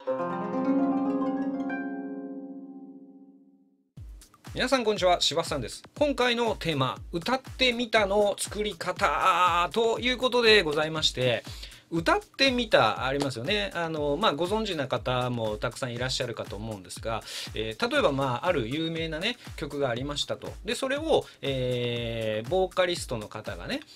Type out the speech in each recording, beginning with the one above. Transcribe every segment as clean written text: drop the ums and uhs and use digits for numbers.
皆さんこんにちは、柴田さんです。今回のテーマ、歌ってみたの作り方ということでございまして、歌ってみたありますよね。ご存知な方もたくさんいらっしゃるかと思うんですが、例えばある有名なね曲がありましたと。でそれを、ボーカリストの方がね、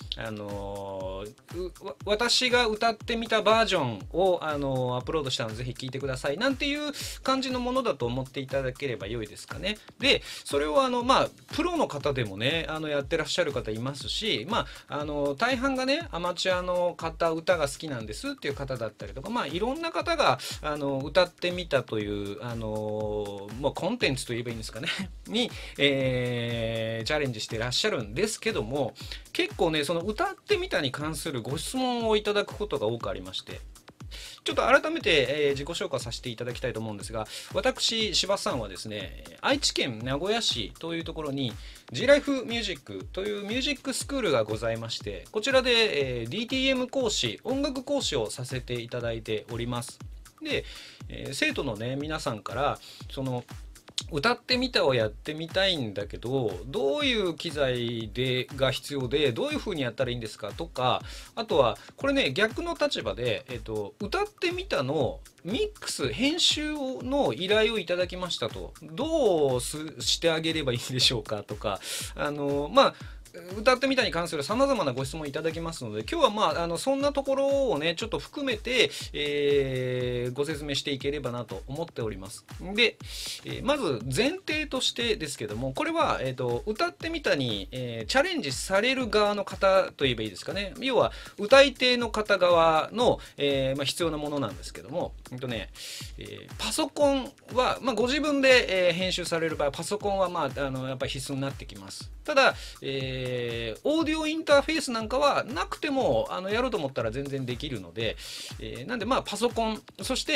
私が歌ってみたバージョンを、アップロードしたのでぜひ聴いてくださいなんていう感じのものだと思っていただければ良いですかね。でそれをプロの方でもねやってらっしゃる方いますし、大半がねアマチュアの方、歌が好きなんですっていう方だったりとか、いろんな方が歌ってみたというコンテンツといえばいいんですかねに、チャレンジしてらっしゃるんですけども、結構ねその歌ってみたに関するご質問をいただくことが多くありまして、ちょっと改めて、自己紹介させていただきたいと思うんですが、私柴さんはですね、愛知県名古屋市というところに G ライフミュージックというミュージックスクールがございまして、こちらで、DTM 講師、音楽講師をさせていただいております。で、生徒のね皆さんからその歌ってみたをやってみたいんだけど、どういう機材が必要でどういう風にやったらいいんですかとか、あとはこれね逆の立場で、歌ってみたのミックス編集の依頼をいただきましたと、どうしてあげればいいんでしょうかとか、歌ってみたに関するさまざまなご質問いただきますので、今日はそんなところをねちょっと含めて、ご説明していければなと思っております。で、まず前提としてですけども、これは、歌ってみたに、チャレンジされる側の方といえばいいですかね。要は歌い手の方側の、必要なものなんですけども、パソコンは、ご自分で、編集される場合パソコンは、やっぱり必須になってきます。ただ、オーディオインターフェースなんかはなくてもやろうと思ったら全然できるので、なんでパソコン、そして、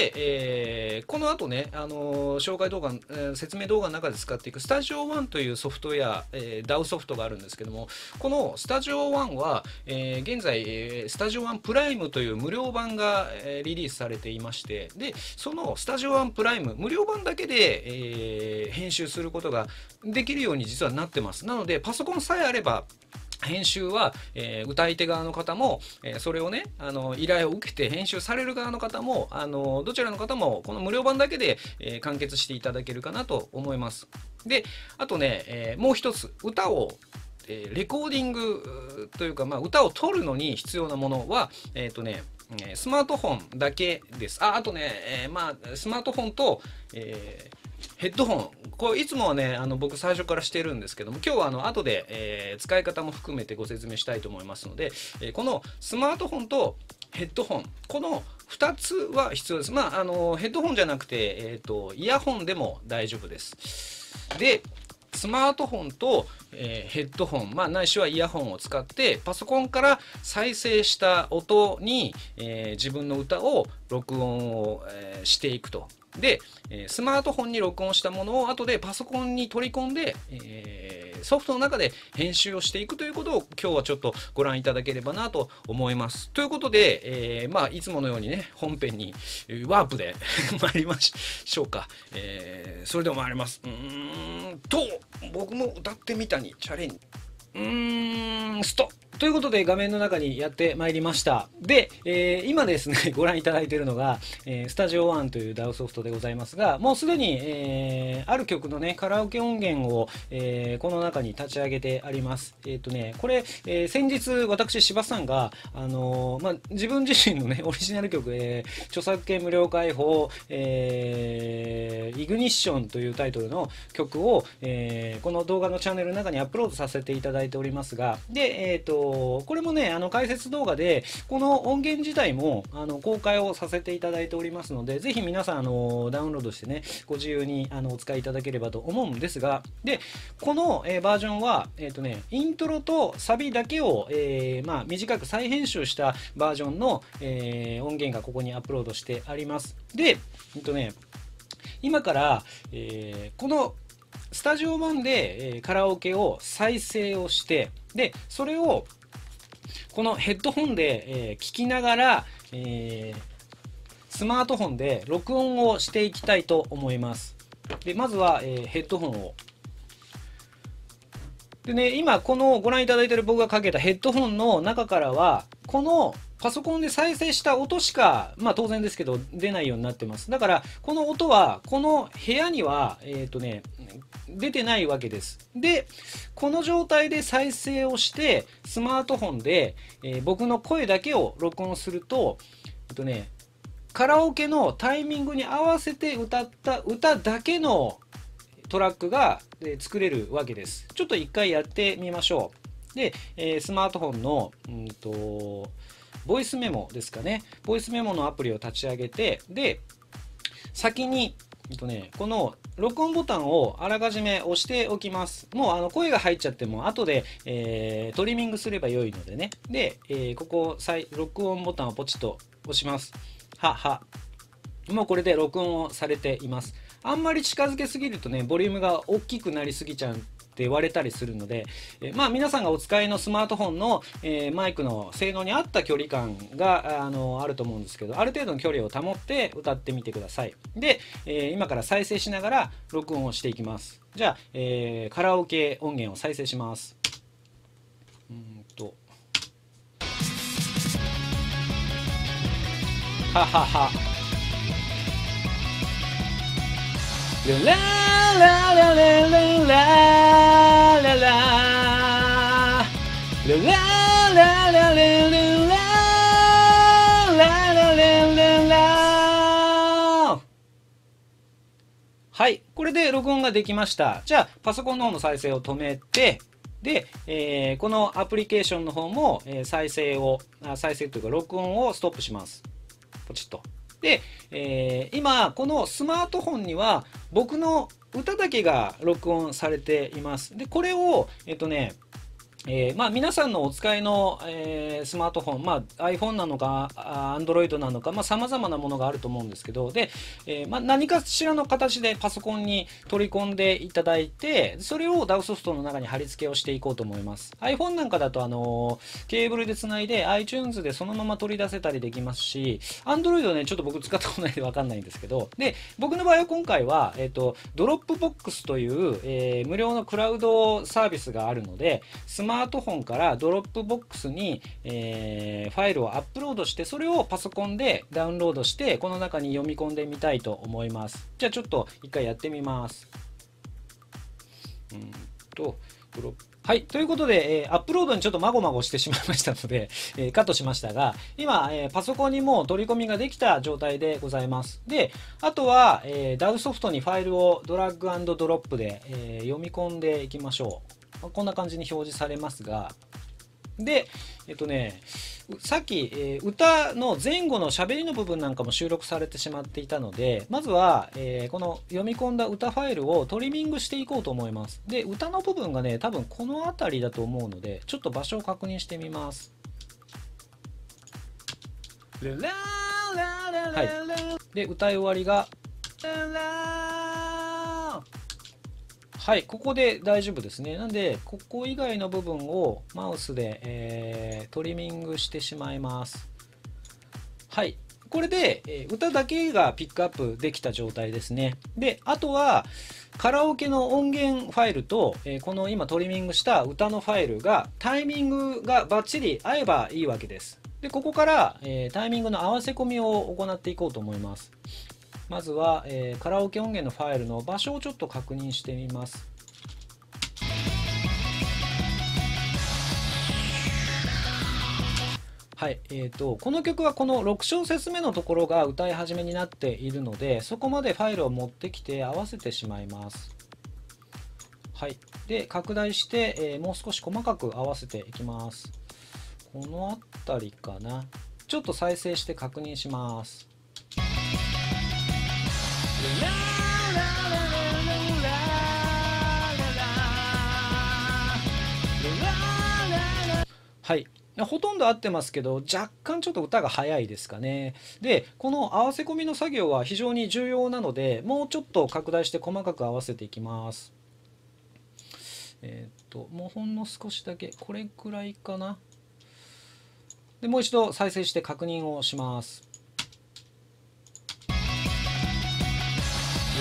この後ね、紹介動画、説明動画の中で使っていくスタジオワンというソフトウェア、DAW ソフトがあるんですけども、このスタジオワンは、現在、スタジオワンプライムという無料版が、リリースされていまして、でそのスタジオワンプライム無料版だけで、編集することができるように実はなってます。なのでパソコンさえあれば編集は、歌い手側の方も、それをね依頼を受けて編集される側の方もどちらの方もこの無料版だけで、完結していただけるかなと思います。であとね、もう一つ歌をレコーディングというか、歌を取るのに必要なものはスマートフォンだけです。あとね、スマートフォンと、ヘッドホン、これいつもはね僕最初からしてるんですけども、今日は後で、使い方も含めてご説明したいと思いますので、このスマートフォンとヘッドホン、この2つは必要です。ヘッドホンじゃなくて、イヤホンでも大丈夫です。でスマートフォンと、ヘッドホン、ないしはイヤホンを使ってパソコンから再生した音に、自分の歌を録音を、していくと。でスマートフォンに録音したものを後でパソコンに取り込んで、ソフトの中で編集をしていくということを今日はちょっとご覧いただければなと思います。ということで、いつものようにね本編にワープで参りましょうか。それでは参ります。僕も歌ってみたにチャレンジ。ストということで画面の中にやってまいりました。で、今ですねご覧いただいているのが、スタジオワンという DAW ソフトでございますが、もうすでに、ある曲のねカラオケ音源を、この中に立ち上げてあります。これ、先日私柴さんが、自分自身のねオリジナル曲、著作権無料開放、イグニッションというタイトルの曲を、この動画のチャンネルの中にアップロードさせていただいておりますが、で、これもね解説動画でこの音源自体も公開をさせていただいておりますので、ぜひ皆さんダウンロードしてねご自由にお使いいただければと思うんですが、でこの、バージョンはイントロとサビだけを、短く再編集したバージョンの、音源がここにアップロードしてあります。で今から、このスタジオ版で、カラオケを再生をして、でそれをこのヘッドホンで、聞きながら、 スマートフォンで録音をしていきたいと思います。でまずは、ヘッドホンを。でね、今このご覧いただいている僕がかけたヘッドホンの中からはこのパソコンで再生した音しか、まあ当然ですけど出ないようになってます。だからこの音はこの部屋には出てないわけです。でこの状態で再生をしてスマートフォンで、僕の声だけを録音するとカラオケのタイミングに合わせて歌った歌だけのトラックが作れるわけです。ちょっと一回やってみましょう。で、スマートフォンのボイスメモですかね。ボイスメモのアプリを立ち上げて、で、先に、この録音ボタンをあらかじめ押しておきます。もう声が入っちゃっても後で、トリミングすれば良いのでね。で、ここ録音ボタンをポチッと押します。もうこれで録音をされています。あんまり近づけすぎるとね、ボリュームが大きくなりすぎちゃうって割れたりするので、まあ皆さんがお使いのスマートフォンの、マイクの性能に合った距離感があると思うんですけど、ある程度の距離を保って歌ってみてください。で、今から再生しながら録音をしていきます。じゃあ、カラオケ音源を再生します。ははは。ララララララララララララララ。はい、これで録音ができました。じゃあパソコンの方の再生を止めて、で、このアプリケーションの方も、再生というか録音をストップします。ポチッと。で、今このスマートフォンには僕の歌だけが録音されています。でこれをまあ、皆さんのお使いの、スマートフォン、まあ、iPhone なのか Android なのかさまざ、まなものがあると思うんですけどで、まあ、何かしらの形でパソコンに取り込んでいただいてそれを DAW ソフトの中に貼り付けをしていこうと思います。 iPhone なんかだとケーブルでつないで iTunes でそのまま取り出せたりできますし Android ねちょっと僕使ったことないんで分かんないんですけどで僕の場合は今回は、ドロップボックスという、無料のクラウドサービスがあるのでスマートフォンからドロップボックスに、ファイルをアップロードしてそれをパソコンでダウンロードしてこの中に読み込んでみたいと思います。じゃあちょっと一回やってみます。はい。ということで、アップロードにちょっとまごまごしてしまいましたので、カットしましたが、今、パソコンにもう取り込みができた状態でございます。で、あとは、DAW ソフトにファイルをドラッグ&ドロップで、読み込んでいきましょう。こんな感じに表示されますが、で、さっき、歌の前後の喋りの部分なんかも収録されてしまっていたので、まずは、この読み込んだ歌ファイルをトリミングしていこうと思います。で、歌の部分がね、多分この辺りだと思うので、ちょっと場所を確認してみます。はい。で、歌い終わりが、はい、ここで大丈夫ですね。なんで、ここ以外の部分をマウスで、トリミングしてしまいます。はい。これで、歌だけがピックアップできた状態ですね。で、あとは、カラオケの音源ファイルと、この今トリミングした歌のファイルがタイミングがバッチリ合えばいいわけです。で、ここから、タイミングの合わせ込みを行っていこうと思います。まずは、カラオケ音源のファイルの場所をちょっと確認してみます。はい、この曲はこの6小節目のところが歌い始めになっているのでそこまでファイルを持ってきて合わせてしまいます。はい、で拡大して、もう少し細かく合わせていきます。この辺りかな。ちょっと再生して確認します。はい、ほとんど合ってますけど若干ちょっと歌が早いですかね。でこの合わせ込みの作業は非常に重要なのでもうちょっと拡大して細かく合わせていきます。もうほんの少しだけこれくらいかな。でもう一度再生して確認をします。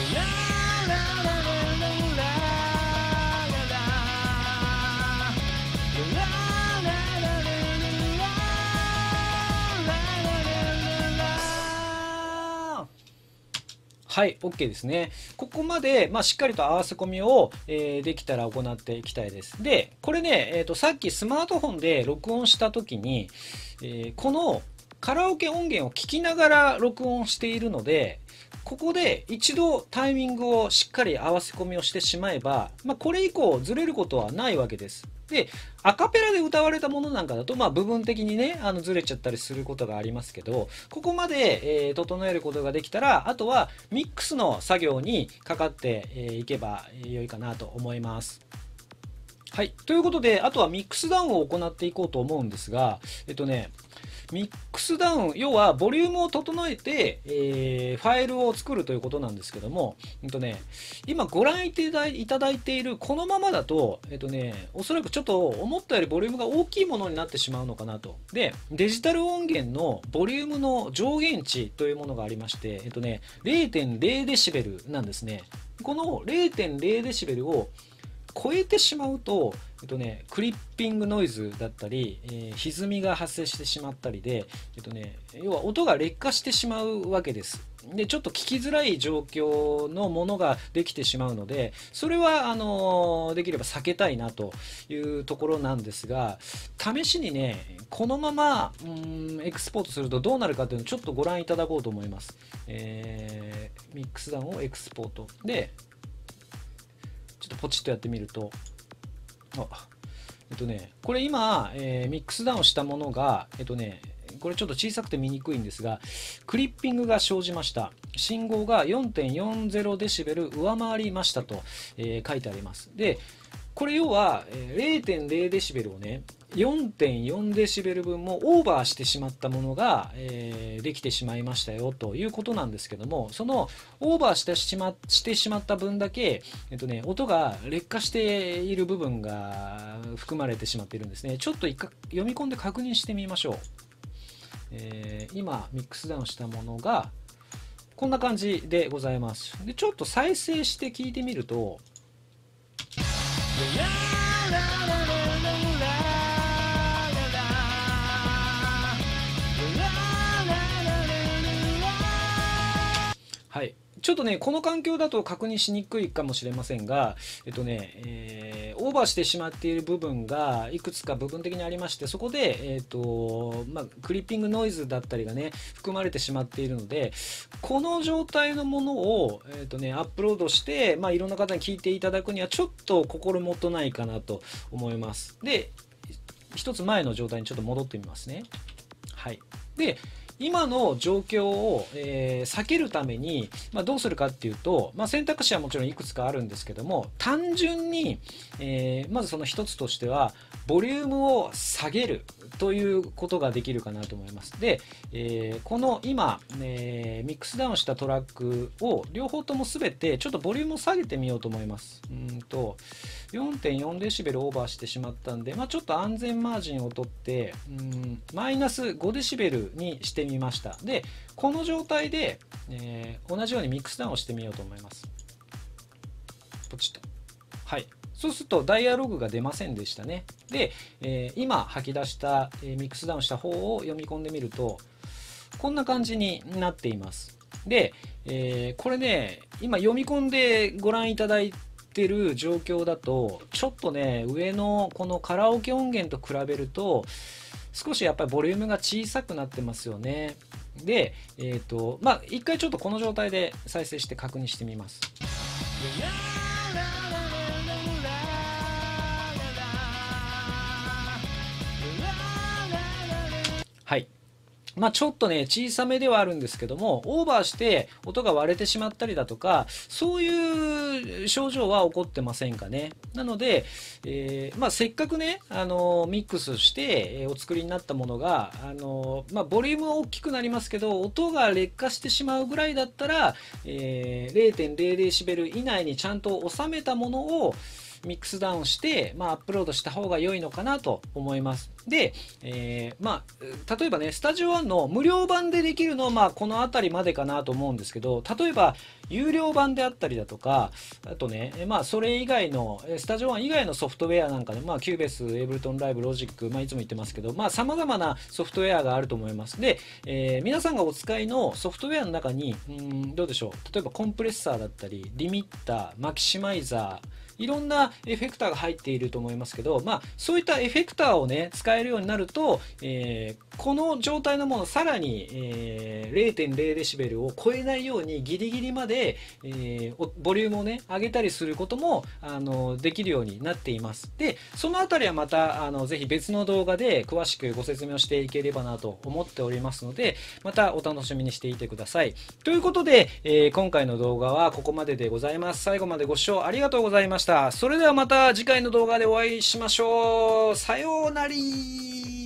はい、OK ですね。ここまで、しっかりと合わせ込みを、できたら行っていきたいです。で、これね、さっきスマートフォンで録音した時に、このカラオケ音源を聞きながら録音しているので、ここで一度タイミングをしっかり合わせ込みをしてしまえば、これ以降ずれることはないわけです。で、アカペラで歌われたものなんかだと、部分的にね、ずれちゃったりすることがありますけど、ここまで、整えることができたら、あとはミックスの作業にかかっていけば良いかなと思います。はい。ということで、あとはミックスダウンを行っていこうと思うんですが、ミックスダウン、要はボリュームを整えて、ファイルを作るということなんですけども、今ご覧いただいているこのままだと、おそらくちょっと思ったよりボリュームが大きいものになってしまうのかなと。で、デジタル音源のボリュームの上限値というものがありまして、0.0 デシベルなんですね。この 0.0 デシベルを超えてしまうと、クリッピングノイズだったり、歪みが発生してしまったりで、要は音が劣化してしまうわけです。で、ちょっと聞きづらい状況のものができてしまうので、それはできれば避けたいなというところなんですが、試しにね、このままエクスポートするとどうなるかというのをちょっとご覧いただこうと思います。ミックスダウンをエクスポートで、ちょっとポチッとやってみると、これ今、ミックスダウンしたものが、これちょっと小さくて見にくいんですが、クリッピングが生じました。信号が 4.40 デシベル上回りましたと、書いてあります。で、これ要は 0.0 デシベルをね、4.4 デシベル分もオーバーしてしまったものが、できてしまいましたよということなんですけども、そのオーバーしてしまった分だけ、音が劣化している部分が含まれてしまっているんですね。ちょっと一回読み込んで確認してみましょう。今ミックスダウンしたものがこんな感じでございます。で、ちょっと再生して聞いてみると、はい、ちょっとねこの環境だと確認しにくいかもしれませんが、オーバーしてしまっている部分がいくつか部分的にありまして、そこで、クリッピングノイズだったりがね含まれてしまっているので、この状態のものを、アップロードして、いろんな方に聞いていただくにはちょっと心もとないかなと思います。で、一つ前の状態にちょっと戻ってみますね。はい。で、今の状況を、避けるために、どうするかっていうと、選択肢はもちろんいくつかあるんですけども、単純に、まずその一つとしてはボリュームを下げるということができるかなと思います。で、この今、ミックスダウンしたトラックを両方とも全てちょっとボリュームを下げてみようと思います。4.4 デシベルオーバーしてしまったんで、ちょっと安全マージンを取ってマイナス5デシベルにしてみました。で、この状態で、同じようにミックスダウンをしてみようと思います。ポチッと。はい。そうするとダイアログが出ませんでしたね。で、今吐き出した、ミックスダウンした方を読み込んでみるとこんな感じになっています。で、これね今読み込んでご覧いただいてる状況だとちょっとね上のこのカラオケ音源と比べると少しやっぱりボリュームが小さくなってますよね。で、一回ちょっとこの状態で再生して確認してみます。はい。ちょっとね小さめではあるんですけども、オーバーして音が割れてしまったりだとかそういう症状は起こってませんかね。なので、せっかくねミックスして、お作りになったものがボリュームは大きくなりますけど音が劣化してしまうぐらいだったら、0.0 デシベル以内にちゃんと収めたものをミックスダウンして、アップロードした方が良いのかなと思います。 で、まあ、例えばね、スタジオ1の無料版でできるのは、まあ、この辺りまでかなと思うんですけど、例えば、有料版であったりだとか、あとね、まあ、それ以外の、スタジオ1以外のソフトウェアなんかね、まあ、キューベース、エイブルトンライブ、ロジック、まあ、いつも言ってますけど、まあ、様々なソフトウェアがあると思います。で、皆さんがお使いのソフトウェアの中に、どうでしょう。例えば、コンプレッサーだったり、リミッター、マキシマイザー、いろんなエフェクターが入っていると思いますけど、まあ、そういったエフェクターをね、使えるようになると、この状態のものさらに、0.0 デシベルを超えないようにギリギリまで、ボリュームをね上げたりすることもできるようになっています。でそのあたりはまたぜひ別の動画で詳しくご説明をしていければなと思っておりますので、またお楽しみにしていてください。ということで、今回の動画はここまででございます。最後までご視聴ありがとうございました。それではまた次回の動画でお会いしましょう。さようなら。